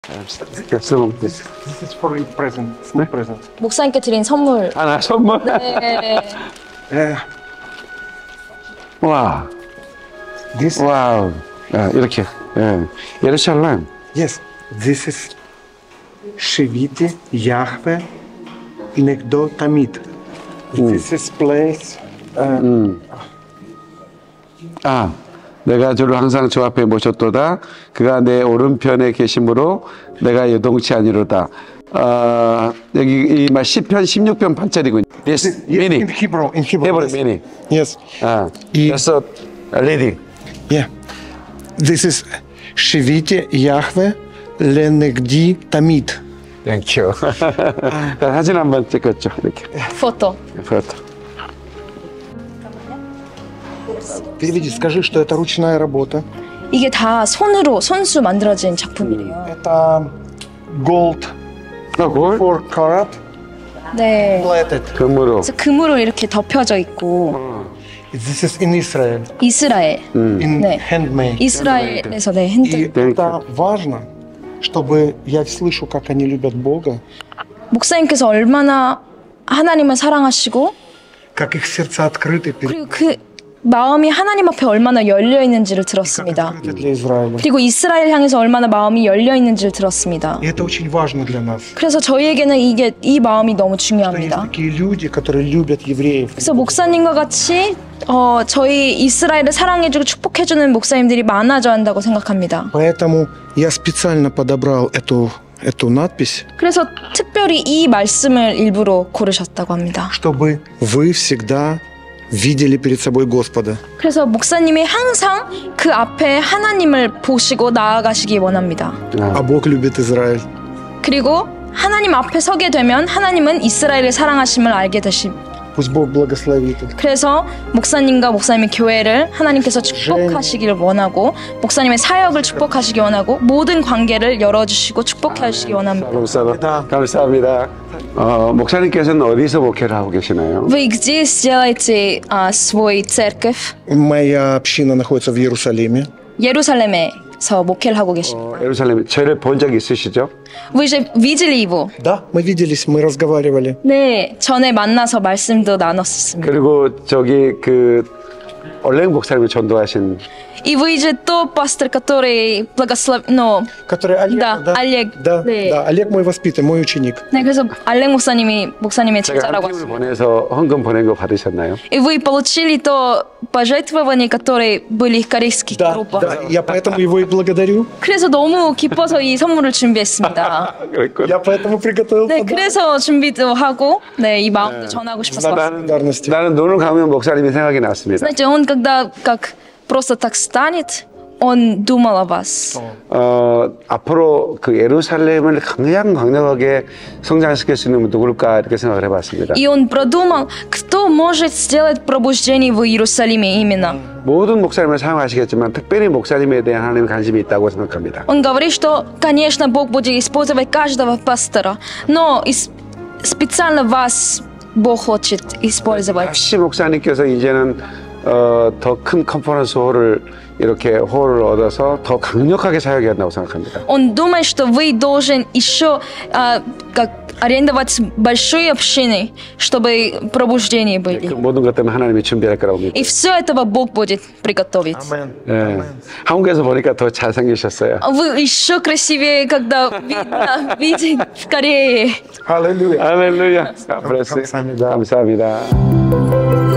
This is for your present. Small present. 목사님께 드린 선물. 나 선물. 네. 와. This. 와우. 이렇게. 예루살렘. Yes. This is Shiviti Yahweh Negdo Tamid. This is place. 내가 주를 항상 주 앞에 모셨도다. 그가 내 오른편에 계심으로 내가 요동치 아니로다. 여기 이 시편 16편 8절이군요. Yes, many. In Hebrew. Hebrew Yes. many. Yes. That's a lady. Yeah. This is Shiviti Yahweh Lenegdi Tamid. Thank you. 사진 한번 찍었죠. 이렇게. 포토. 포토. Переведи, скажи, что это ручная работа. 이게 다 손수 만들어진 작품이래요. Это gold 골? 4 carat 네. plated. 금으로. 그래서 금으로 이렇게 덮여져 있고 This is in Israel. 이스라엘. In 네. handmade. 이스라엘에서 네, И 핸드. это важно, чтобы я слышу, как они любят Бога, 목사님께서 얼마나 하나님을 사랑하시고 как их сердца открыты перед 그리고 그 마음이 하나님 앞에 얼마나 열려 있는지를 как 들었습니다. открыты для Израиля. 그리고 이스라엘 향해서 얼마나 마음이 열려 있는지를 들었습니다. И это очень важно для нас. 그래서 저희에게는 이 마음이 너무 Что есть 중요합니다. такие люди, которые любят евреев. 그래서 목사님과 같이 저희 이스라엘을 사랑해주고 축복해주는 목사님들이 많아져야 한다고 생각합니다. Поэтому я специально подобрал эту надпись, 그래서 특별히 이 말씀을 일부러 고르셨다고 합니다. чтобы вы всегда видели перед собой Господа. 그래서 목사님이 항상 그 앞에 하나님을 보시고 나아가시기 원합니다. А Бог любит Израиль. 그리고 하나님 앞에 서게 되면 하나님은 이스라엘을 사랑하심을 알게 되십니다. Пусть Бог благословит их. 그래서 목사님과 목사님의 교회를 하나님께서 축복하시기를 원하고 목사님의 사역을 축복하시기 원하고 모든 관계를 열어주시고 축복해 주시기 원합니다. 감사합니다. 목사님께서는 어디서 목회를 하고 계시나요? Вы где сделаете свой церковь? Моя община находится в Иерусалиме. 예루살렘에서 목회를 하고 계십니다. 예루살렘 저를 본 적 있으시죠? Вы же видели его? Да, мы виделись, мы разговаривали. 네, 전에 만나서 말씀도 나눴습니다. 그리고 저기 올랭 목사님을 전도하신 И вы же тот пастор, который Который Олег, Да, Олег. Да, 네. да, Олег мой воспитанник, мой ученик. 네, 그래서 알렉 목사님의 제가 제자라고 한 팀을 했습니다. 보내서 헌금 보낸 거 받으셨나요? И вы получили то пожертвование, которые были в корейских Да, группах. да, я поэтому его и благодарю. 그래서 너무 기뻐서 이 선물을 준비했습니다. 그랬구나. Я поэтому приготовил 네, подарок. 그래서 준비도 하고, 네, 이 마음도 전하고 싶어서 왔습니다. 나는 눈을 감으면 목사님이 생각이 났습니다. Знаете, он когда как просто так станет, он думал о вас. 앞으로 그 예루살렘을 강력하게 성장시킬 수 있는 분 누굴까 이렇게 생각을 해봤습니다. И он продумал, кто может сделать пробуждение в Иерусалиме именно. 모든 목사님을 사용하시겠지만 특별히 목사님에 대한 하나님의 관심이 있다고 생각합니다. Он говорит, что, конечно, Бог будет использовать каждого пастора, но специально вас Бог хочет использовать. 혹시 목사님께서 이제는 더 큰 컨퍼런스 홀을 이렇게 홀을 얻어서 더 강력하게 사역해야 한다고 생각합니다. Он думает, что вы должен еще как арендовать большие общины, чтобы пробуждения 그 были. 모든 것 때문에 하나님이 준비할 거라고 믿습니다. И все этого Бог будет приготовить. Амен. 예. 한국에서 보니까 더 잘생기셨어요. Вы еще красивее, когда видите в Корее. Аллилуйя. 할렐루야. 감사합니다. 감사합니다.